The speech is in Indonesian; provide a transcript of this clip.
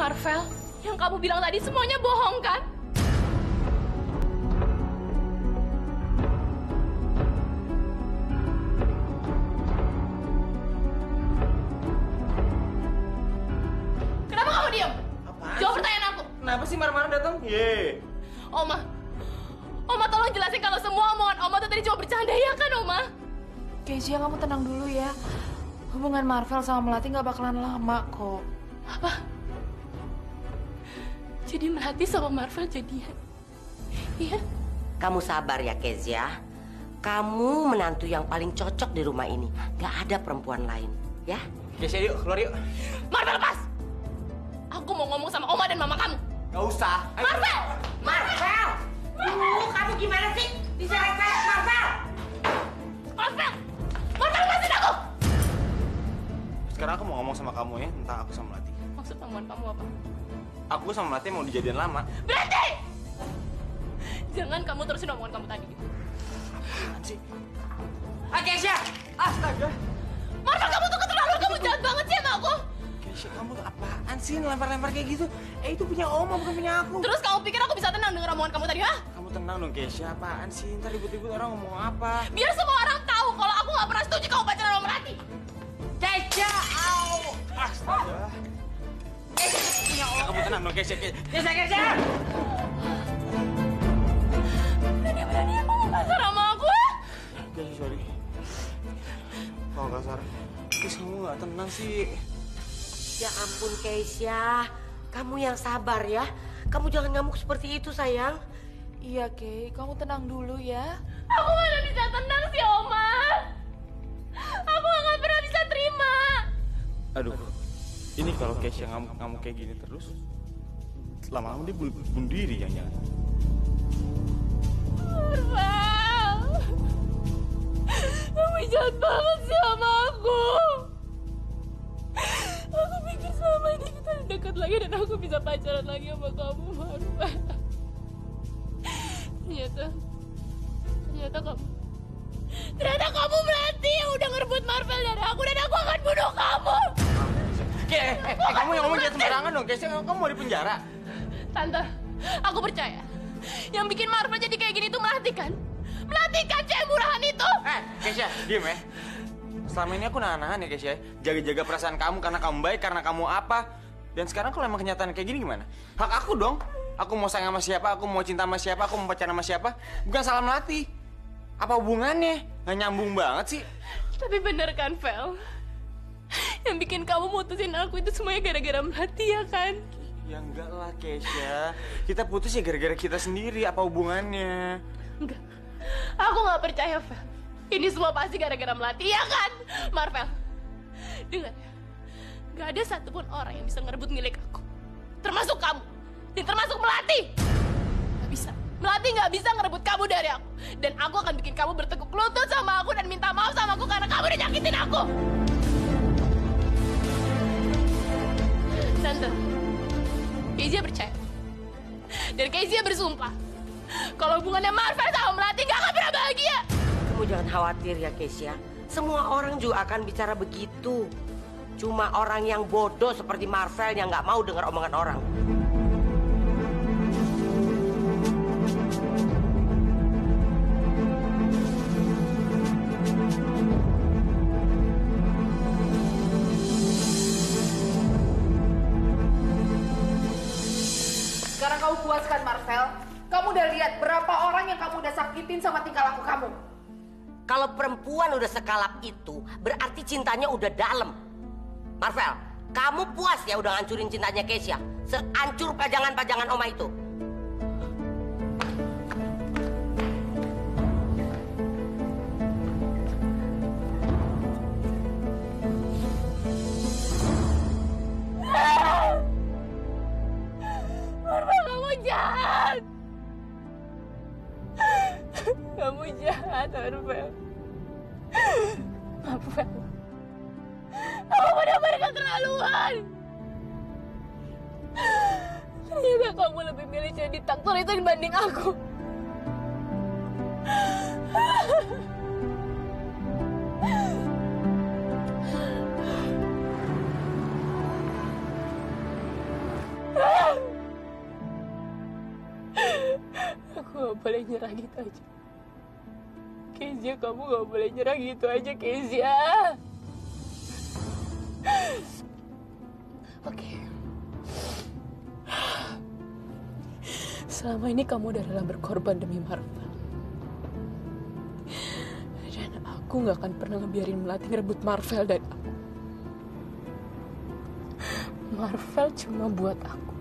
Marvel, yang kamu bilang tadi semuanya bohong kan? Kenapa kamu diam? Jawab pertanyaan aku. Kenapa sih marah-marah datang? Oma tolong jelasin kalau semua omongan Oma tuh tadi cuma bercanda ya kan, Oma? Kezia, kamu tenang dulu ya. Hubungan Marvel sama Melati nggak bakalan lama kok. Apa? Jadi Melati sama Marvel jadian? Iya? Kamu sabar ya, Kezia. Kamu menantu yang paling cocok di rumah ini. Gak ada perempuan lain, ya? Kezia, yuk keluar yuk. Marvel, lepas! Aku mau ngomong sama Oma dan Mama kamu. Gak usah. Marvel! Marvel! Kamu gimana sih? Diseret-seret, Marvel! Marvel! Marvel, lepasin aku! Sekarang aku mau ngomong sama kamu ya tentang aku sama Melati. Maksud omongan kamu apa? Aku sama Melati mau dijadian lama. Berhenti! Jangan kamu terusin omongan kamu tadi. Apaan sih? Kezia! Astaga! Marvel, kamu tuh keterlaluan, kamu jahat banget sih sama aku! Kezia, kamu tuh apaan sih ngelempar-lempar kayak gitu? Itu punya Oma, bukan punya aku. Terus kamu pikir aku bisa tenang denger omongan kamu tadi, ha? Kamu tenang dong, Kezia. Apaan sih? Ntar ribut-ribut orang ngomong apa? Biar semua orang tahu kalau aku nggak pernah setuju kamu pacaran sama Melati. Kezia! Astaga. Punya Oma! Kamu tenang dong, Kezia. Kezia! Berani kamu kasar sama aku, ha? Kezia, sorry. Kalau kasar. Terus kamu gak tenang sih. Ya ampun, Kezia. Kamu yang sabar ya. Kamu jangan ngamuk seperti itu, sayang. Iya, Kay. Kamu tenang dulu ya. Aku mana bisa tenang sih, Oma. Aku nggak pernah bisa terima. Aduh. Ini kalau Kezia ngamuk-ngamuk kayak gini terus, lama-lama dia bunuh diri jangan-jangan. Marvel, kamu jahat banget sih sama aku. Aku pikir selama ini kita dekat lagi dan aku bisa pacaran lagi sama kamu, Marvel. Ternyata kamu Melati yang udah ngerebut Marvel dari aku dan aku akan bunuh kamu. Kamu yang ngomong jangan sembarangan dong, Kezia. Kamu mau di penjara? Tante, aku percaya. Yang bikin Marvel jadi kayak gini tuh Melati kan? Melati kan cewek murahan itu. Kezia, diem ya. Selama ini aku nahan-nahan ya, Kezia. Jaga-jaga perasaan kamu karena kamu baik, karena kamu apa. Dan sekarang kalau emang kenyataan kayak gini gimana? Hak aku dong. Aku mau sayang sama siapa, aku mau cinta sama siapa, aku mau pacaran sama siapa. Bukan salah Melati. Apa hubungannya? Nggak nyambung banget sih. Tapi bener kan, Vel? Yang bikin kamu mutusin aku itu semuanya gara-gara Melati ya kan? Ya enggak lah, Kezia. Kita putus ya gara-gara kita sendiri. Apa hubungannya? Enggak. Aku nggak percaya, Vel. Ini semua pasti gara-gara Melati, ya kan? Marvel, dengar ya. Gak ada satupun orang yang bisa ngerebut milik aku. Termasuk kamu. Dan termasuk Melati. Gak bisa. Melati gak bisa ngerebut kamu dari aku. Dan aku akan bikin kamu bertekuk lutut sama aku dan minta maaf sama aku karena kamu udah nyakitin aku. Tante, Kezia percaya. Dan Kezia bersumpah kalau hubungannya Marvel sama Melati gak akan pernah bahagia. Kamu jangan khawatir ya, Kezia. Semua orang juga akan bicara begitu. Cuma orang yang bodoh seperti Marvel yang nggak mau dengar omongan orang. Sekarang kamu puaskan, Marvel. Kamu udah lihat berapa orang yang kamu udah sakitin sama tingkah laku kamu. Kalau perempuan udah sekalap itu, berarti cintanya udah dalam. Marvel, kamu puas ya udah ngancurin cintanya Kezia? Sehancur pajangan-pajangan Oma itu. Marvel, kamu jahat. Kamu jahat, Marvel. Marvel. Kamu benar-benar keterlaluan. Ternyata kamu lebih milih jadi taktor itu dibanding aku. boleh nyerah gitu aja. Kezia, kamu gak boleh nyerah gitu aja, Kezia. Oke. Selama ini kamu udah rela berkorban demi Marvel. Dan aku gak akan pernah ngebiarin Melati ngerebut Marvel dari aku. Marvel cuma buat aku.